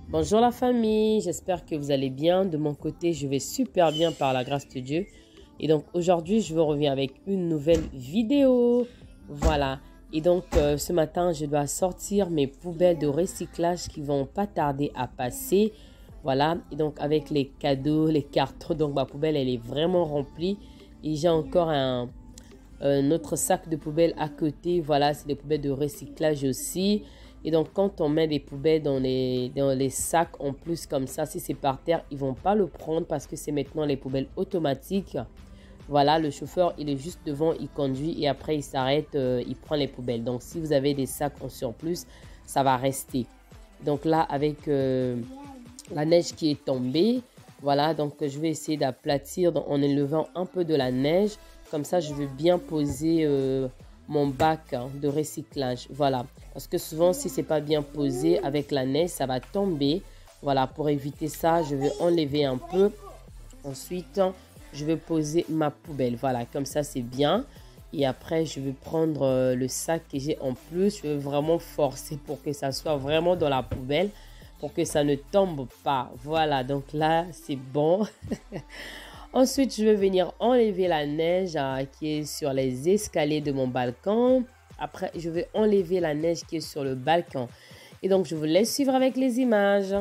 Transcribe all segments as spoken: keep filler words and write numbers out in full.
Bonjour la famille, j'espère que vous allez bien. De mon côté, je vais super bien par la grâce de Dieu. Et donc aujourd'hui, je vous reviens avec une nouvelle vidéo. Voilà. Et donc euh, ce matin, je dois sortir mes poubelles de recyclage qui vont pas tarder à passer. Voilà. Et donc avec les cadeaux, les cartons, donc ma poubelle, elle est vraiment remplie. Et j'ai encore un, un autre sac de poubelles à côté. Voilà, c'est des poubelles de recyclage aussi. Et donc, quand on met des poubelles dans les, dans les sacs en plus comme ça, si c'est par terre, ils ne vont pas le prendre parce que c'est maintenant les poubelles automatiques. Voilà, le chauffeur, il est juste devant, il conduit et après, il s'arrête, euh, il prend les poubelles. Donc, si vous avez des sacs en surplus, ça va rester. Donc là, avec euh, la neige qui est tombée, voilà, donc je vais essayer d'aplatir en élevant un peu de la neige. Comme ça, je vais bien poser euh, mon bac hein, de recyclage. Voilà. Parce que souvent, si ce n'est pas bien posé avec la neige, ça va tomber. Voilà, pour éviter ça, je vais enlever un peu. Ensuite, je vais poser ma poubelle. Voilà, comme ça, c'est bien. Et après, je vais prendre le sac que j'ai en plus. Je vais vraiment forcer pour que ça soit vraiment dans la poubelle. Pour que ça ne tombe pas. Voilà, donc là, c'est bon. Ensuite, je vais venir enlever la neige hein, qui est sur les escaliers de mon balcon. Après, je vais enlever la neige qui est sur le balcon. Et donc, je vous laisse suivre avec les images.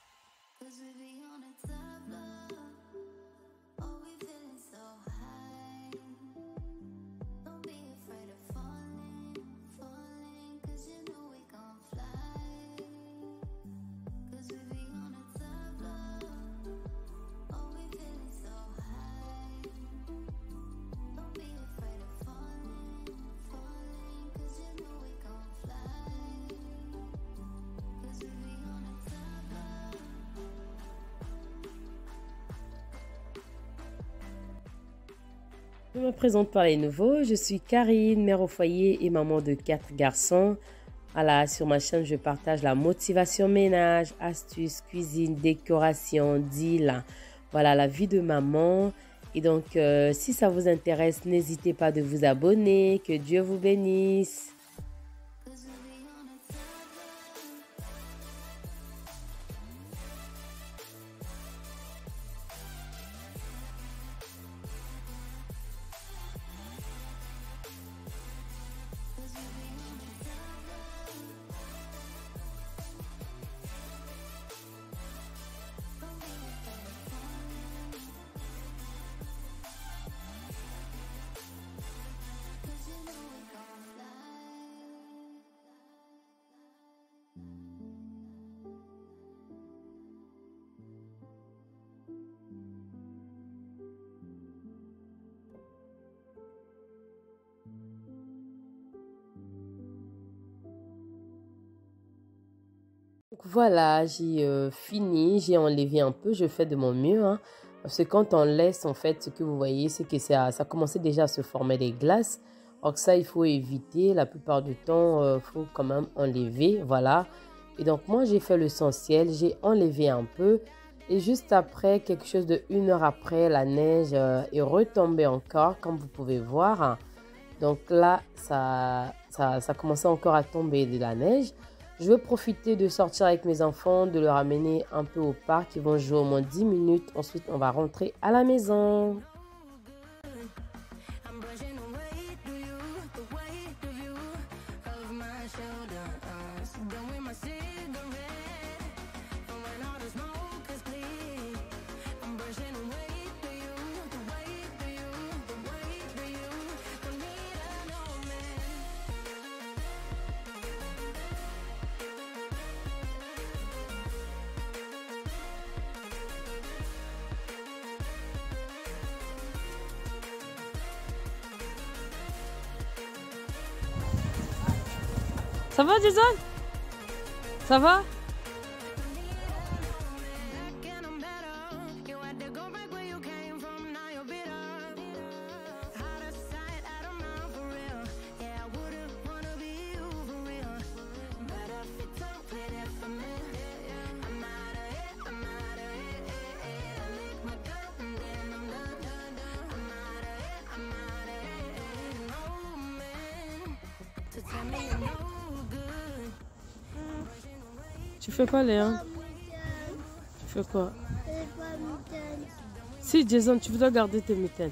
Je me présente par les nouveaux. Je suis Karine, mère au foyer et maman de quatre garçons. Voilà, sur ma chaîne, je partage la motivation ménage, astuces, cuisine, décoration, deal. Voilà, la vie de maman. Et donc, euh, si ça vous intéresse, n'hésitez pas de vous abonner. Que Dieu vous bénisse. Voilà, j'ai euh, fini, j'ai enlevé un peu, je fais de mon mieux. Hein, parce que quand on laisse, en fait, ce que vous voyez, c'est que ça, ça commençait déjà à se former des glaces. Donc ça, il faut éviter. La plupart du temps, il euh, faut quand même enlever. Voilà. Et donc, moi, j'ai fait l'essentiel. J'ai enlevé un peu. Et juste après, quelque chose de une heure après, la neige euh, est retombée encore, comme vous pouvez voir. Hein. Donc là, ça, ça, ça commençait encore à tomber de la neige. Je veux profiter de sortir avec mes enfants, de leur amener un peu au parc. Ils vont jouer au moins dix minutes. Ensuite, on va rentrer à la maison. Ça va, Jason? Ça va? Tu fais quoi, Léa? fais quoi? Je n'ai pas de mitaine. Si, Jason, tu dois garder tes mitaines.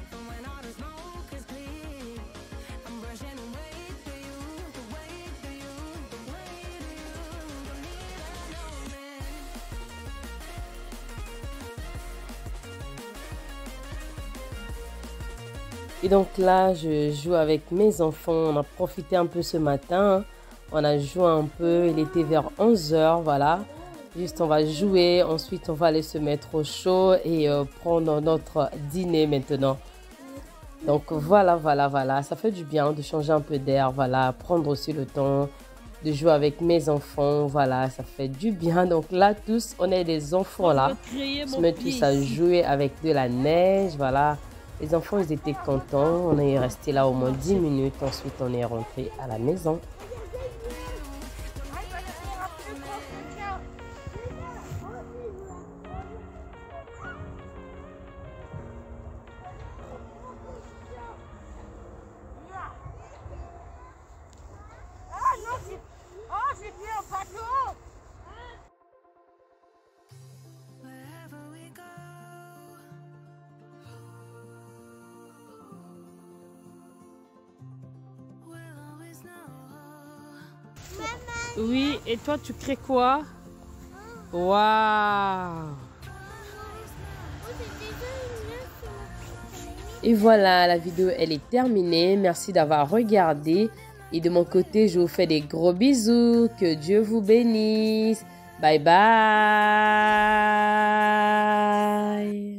Et donc là, je joue avec mes enfants. On a profité un peu ce matin. On a joué un peu. Il était vers onze heures, voilà. Juste, on va jouer. Ensuite, on va aller se mettre au chaud et euh, prendre notre dîner maintenant. Donc voilà, voilà, voilà. Ça fait du bien de changer un peu d'air, voilà. Prendre aussi le temps de jouer avec mes enfants, voilà. Ça fait du bien. Donc là, tous, on est des enfants là. On se met tous à jouer avec de la neige, voilà. Les enfants, ils étaient contents. On est resté là au moins dix minutes. Ensuite, on est rentré à la maison. Oui, et toi, tu crées quoi? Waouh! Et voilà, la vidéo, elle est terminée. Merci d'avoir regardé. Et de mon côté, je vous fais des gros bisous. Que Dieu vous bénisse. Bye bye.